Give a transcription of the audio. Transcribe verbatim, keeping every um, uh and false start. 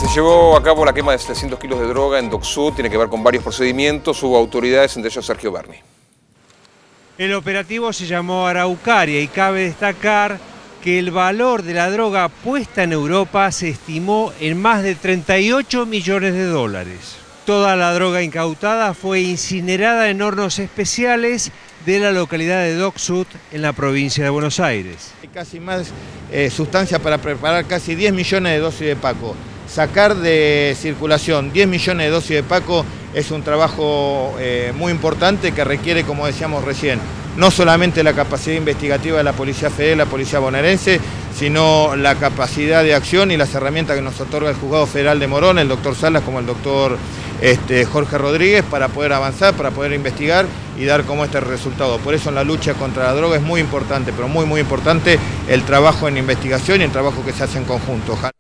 Se llevó a cabo la quema de setecientos kilos de droga en Dock Sud, tiene que ver con varios procedimientos, hubo autoridades, entre ellos Sergio Berni. El operativo se llamó Araucaria y cabe destacar que el valor de la droga puesta en Europa se estimó en más de treinta y ocho millones de dólares. Toda la droga incautada fue incinerada en hornos especiales de la localidad de Dock Sud, en la provincia de Buenos Aires. Hay casi más eh, sustancia para preparar casi diez millones de dosis de Paco. Sacar de circulación diez millones de dosis de Paco es un trabajo eh, muy importante que requiere, como decíamos recién, no solamente la capacidad investigativa de la Policía Federal y la Policía Bonaerense, sino la capacidad de acción y las herramientas que nos otorga el Juzgado Federal de Morón, el doctor Salas como el doctor este, Jorge Rodríguez, para poder avanzar, para poder investigar y dar como este resultado. Por eso en la lucha contra la droga es muy importante, pero muy muy importante el trabajo en investigación y el trabajo que se hace en conjunto.